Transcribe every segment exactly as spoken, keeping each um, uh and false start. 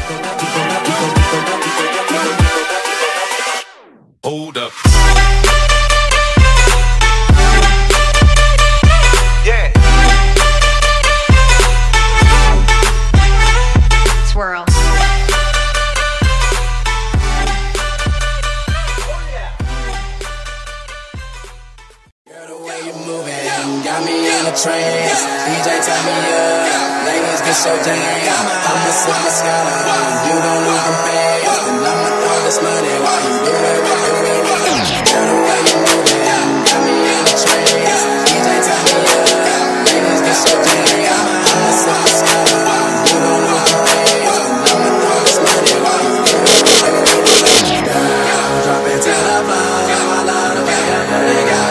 Hold up. Yeah. Swirl. Girl, the way you moving got me in a trance. D J turn me up, ladies get so damn. I'ma set my sky, you don't lose them fast, and I'ma throw this money while you do it, do it, do it. Girl, the way you moving got me in a trance. D J turn me up, ladies get so damn. I'ma set my sky, you don't lose them fast, and I'ma throw this money while you do it, do it, do it. Girl, drop it to the floor, I love the way you put it, girl.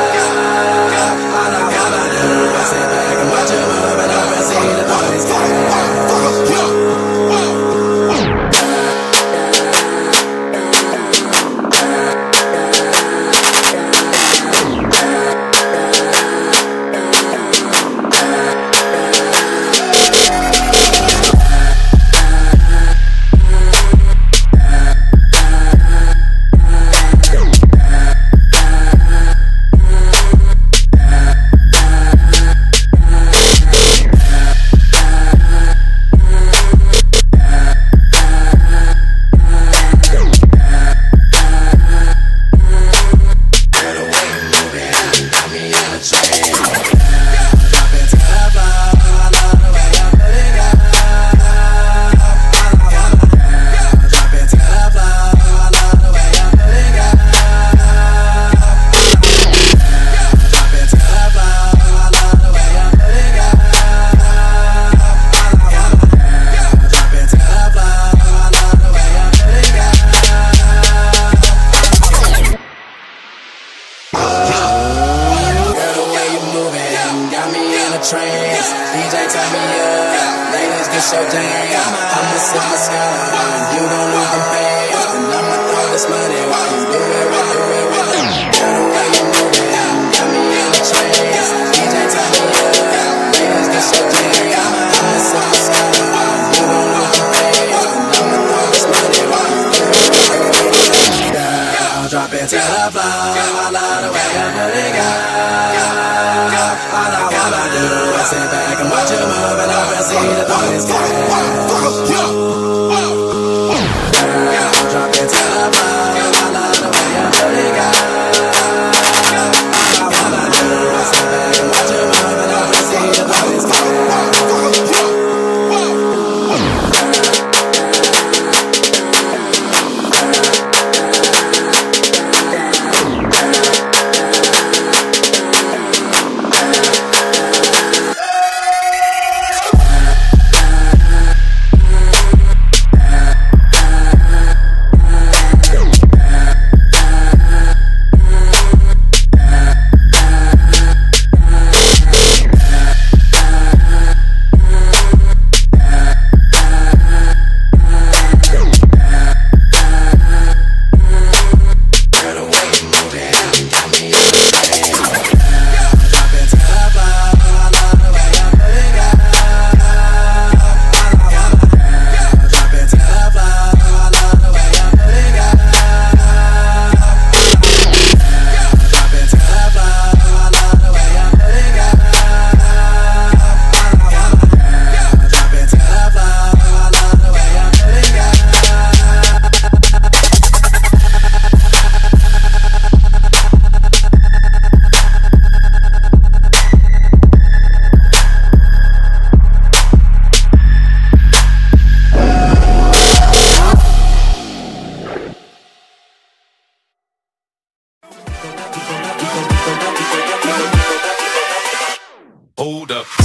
Trance. D J turn me up, ladies get so damn. I'ma set my sky, you don't lose them fast, and I'ma throw this money while you do it, do it, do it. Girl, the way you moving got me in a trance. D J turn me up, ladies get so damn. I'ma set my sky, you don't lose them fast, and I'ma throw this money while you do it, do it, do it. Girl, drop it to the floor, I love the way you put it, girl. All I wanna do is sit back and watch you move and over and see the boys go. Girl, drop it to the floor, I love the way you put it, girl. All I wanna do is sit back and watch you move and over and see the boys go. Hold up.